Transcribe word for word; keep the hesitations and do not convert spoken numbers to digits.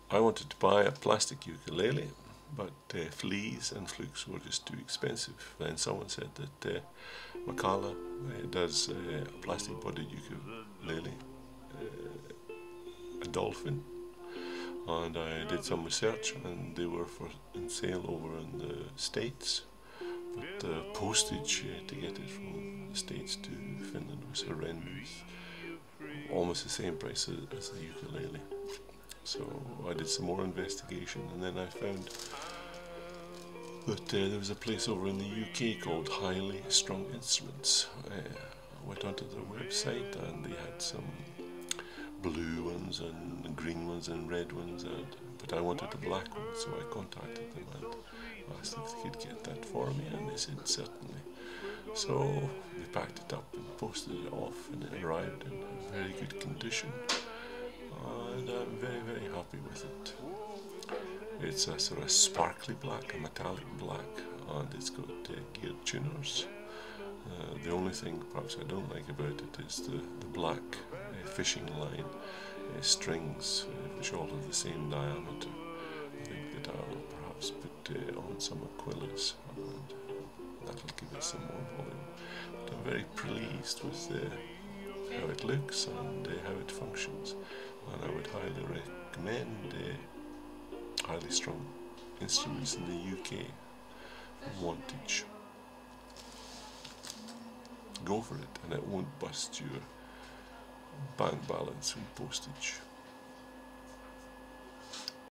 I wanted to buy a plastic ukulele, but uh, fleas and flukes were just too expensive. Then someone said that uh, Makala uh, does uh, a plastic bodied ukulele, uh, a Dolphin, and I did some research, and they were for in sale over in the States, but the postage uh, to get it from the States to Finland was horrendous, almost the same price as the ukulele. So I did some more investigation, and then I found that uh, there was a place over in the U K called Highly Strung Instruments. Uh, I went onto their website, and they had some blue ones and green ones and red ones, and but I wanted the black one, so I contacted them and asked if they could get that for me, and they said certainly. So they packed it up and posted it off, and it arrived in very good condition, and I'm very very happy with it. It's a sort of sparkly black, a metallic black, and it's got uh, geared tuners. Uh, the only thing perhaps I don't like about it is the, the black uh, fishing line uh, strings, uh, which all have the same diameter. I think that I'll perhaps put uh, on some Aquilas, and that'll give it some more volume. But I'm very pleased with uh, how it looks and uh, how it functions, and I would highly recommend uh, highly strung instruments in the U K from Wantage. Go for it, and it won't bust your bank balance with postage.